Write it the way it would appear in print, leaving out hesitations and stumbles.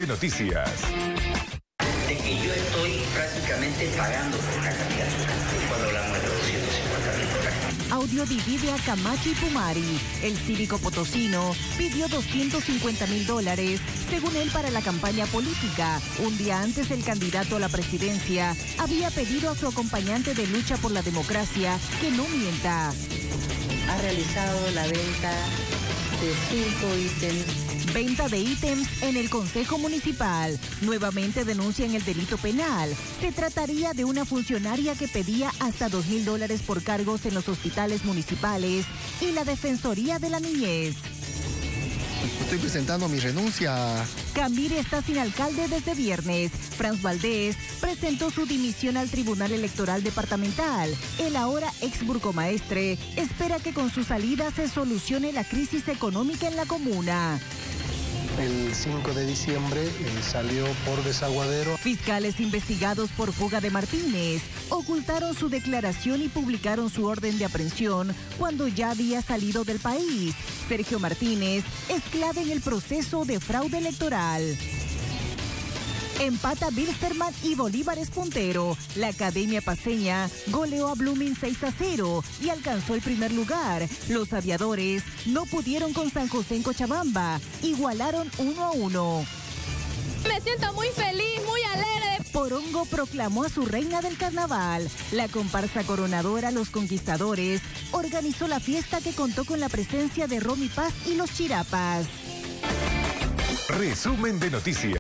Noticias. De que yo estoy prácticamente pagando por una candidatura cuando hablamos de 250.000 dólares. Audio divide a Camacho y Pumari. El cívico potosino pidió $250.000, según él, para la campaña política. Un día antes, el candidato a la presidencia había pedido a su acompañante de lucha por la democracia que no mienta. Ha realizado la venta de 5 ítems. Venta de ítems en el Consejo Municipal. Nuevamente denuncian el delito penal. Se trataría de una funcionaria que pedía hasta $2.000 por cargos en los hospitales municipales y la Defensoría de la Niñez. Estoy presentando mi renuncia. Cambire está sin alcalde desde viernes. Franz Valdés presentó su dimisión al Tribunal Electoral Departamental. El ahora ex burgomaestre espera que con su salida se solucione la crisis económica en la comuna. El 5 de diciembre salió por desaguadero. Fiscales investigados por fuga de Martínez ocultaron su declaración y publicaron su orden de aprehensión cuando ya había salido del país. Sergio Martínez es clave en el proceso de fraude electoral. Empata Bilsterman y Bolívar es puntero. La Academia Paceña goleó a Blooming 6-0 y alcanzó el primer lugar. Los aviadores no pudieron con San José en Cochabamba. Igualaron 1-1. Me siento muy feliz, muy alegre. Porongo proclamó a su reina del carnaval. La comparsa coronadora Los Conquistadores organizó la fiesta que contó con la presencia de Romy Paz y los Chirapas. Resumen de noticias.